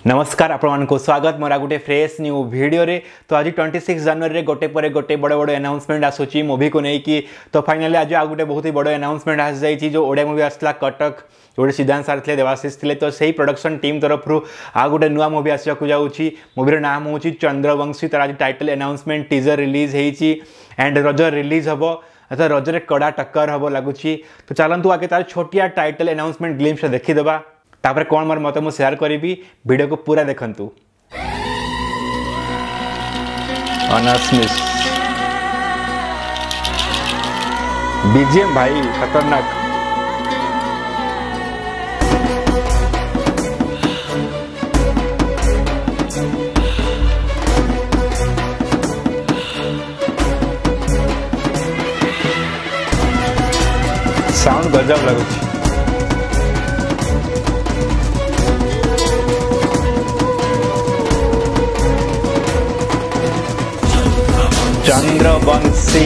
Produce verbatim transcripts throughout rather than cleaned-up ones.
नमस्कार आपण को स्वागत मोरा गोटे फ्रेश न्यू वीडियो रे। तो आज छब्बीस जनवरी रे गोटे पर गोटे बड़ बड़ अनाउंसमेंट आसुची मूवी को लेकिन। तो फाइनली आज आ गोटे बहुत ही बड़ अनाउंसमेंट आस जाइए। जो ओडिया मूवी आसला कटक जो सिद्धांत सार थे देवाशीष थे, तो सही प्रोडक्शन टीम तरफ आ गोटे नुआ मूवी आसवाक जाऊँगी। मूवीर नाम हूँ चंद्रवंशी। तार आज टाइटल अनाउंसमेंट टीजर रिलीज होती एंड रज रिलीज हम तो रजरे कड़ा टक्कर हम लगुच। तो चलतु आगे तार छोटिया टाइटल अनाउंसमेंट ग्लिम्स देखीदे, तापर कौन मोर मत मुझे शेयर करी। वीडियो को पूरा देखंतु। बीजीएम भाई खतरनाक। साउंड गजब लगुच। Chandravanshi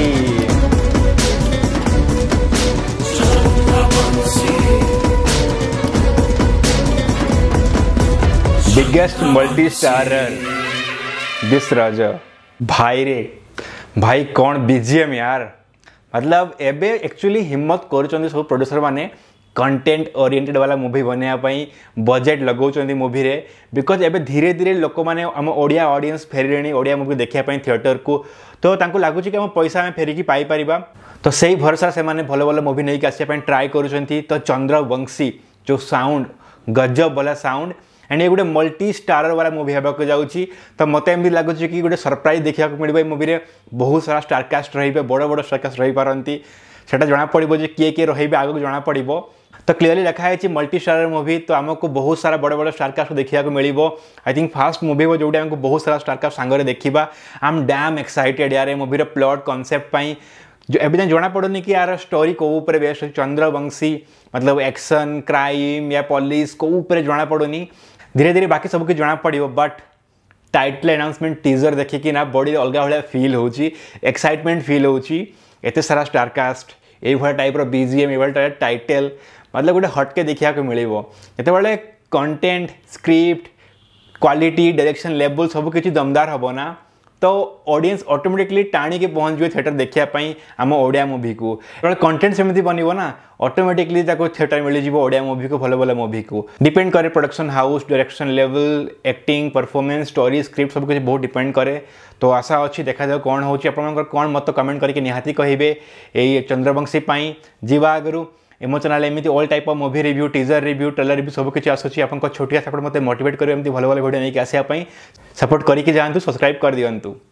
biggest multi starrer this राजा। भाई रे भाई कौन बीजीएम यार। मतलब एबे एक्चुअली हिम्मत कर सब प्रोड्यूसर माने कंटेंट ओरिएंटेड वाला मूवी बनाई बजेट लगाउछंदी मूवी रे। बिकज एबे धीरे धीरे लोक माने हम ओडिया ऑडियंस फेरिलेनी ओडिया मूवी देखिया पई थिएटर को। तो तांको लागुच कि हम पैसा में फेरिकी पाई परिबा। तो सही भरोसा से माने भलो भलो मूवी नहीं आसिया पई ट्राई करूछंती। तो चंद्रवंशी जो साउंड गजब वाला साउंड एंड ये गोटे मल्टी स्टारर वाला मूवी होगा जाऊँगी। तो मत एम लगुच कि गोटे सरप्राइज देखा मिले मूवी में। बहुत सारा स्टारकास्ट रे बड़ बड़ स्टारकास्ट रही पारती सेटा जना पड़ो जे किए किए रे आगे जना पड़ो। तो क्लीयरली लिखा है मल्टी स्टारर मूवी। तो आमको बहुत सारा बड़ बड़ स्टारकास्ट देखा मिले। आई थिंक फास्ट मूवी हो जो आमको बहुत सारा स्टारकास्ट सांगे देखा। आई एम डैम एक्साइटेड यार मूवीर प्लॉट कॉन्सेप्ट पाई। जो एवं जना पड़ोनी कि यार स्टोरी को ऊपर बेस्ट चंद्रवंशी मतलब एक्शन क्राइम या पुलिस को ऊपर जना पड़ोनी। धीरे धीरे बाकी सब कुछ जना पड़ो। बट टाइटल अनाउंसमेंट टीजर देखिए ना बड़ी अलग भाया फिल हो एक्साइटमेंट फिल होते सारा स्टारकास्ट ये टाइप बीजीएम ये टाइटल मतलब गोटे हटके देखा मिले। जिते content script quality direction level सबकि दमदार हम ना। तो ऑडियंस ऑटोमेटिकली टाणी के पहुँच जाए थिएटर देखापी आम ओडिया मूवी को। कंटेंट सेमती बनब ना ऑटोमेटिकली थिएटर मिल जाए ओडिया मूवी को भल भल मूवी को। डिपेंड करे production house direction level acting performance story script सब कुछ बहुत डिपेंड करे। तो आशा अच्छी देखा जाओ कौन हो कौन मत कमेंट करके निहाती कहे ये चंद्रवंशी जीवा आगु एमो चैनल एमती all type of movie review teaser review trailer review सब किसी आसूँ। आपको छोटिया सपोर्ट मत मोटिवेट करें एमती भल भल वीडियो नहीं आसापी सपोर्ट करके जातु सब्सक्राइब कर दिंतु।